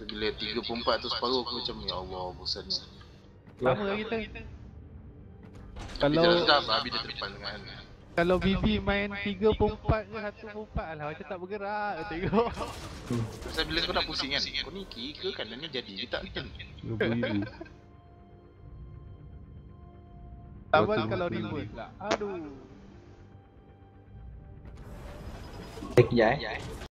Bila 34 tu separuh aku macam ya Allah bosannya. Sama lah kita. Tapi Kalau jelas dah babi dia terdepan kan. kalau Bibi main 3/4 ke 1/4 lah macam tak bergerak tengok. Pasal bila kau dah pusing kan, kau ni kiri ke kanan ni jadi je tak kan? 20,000. Tambah kalau reverse lah. Aduh. Kejap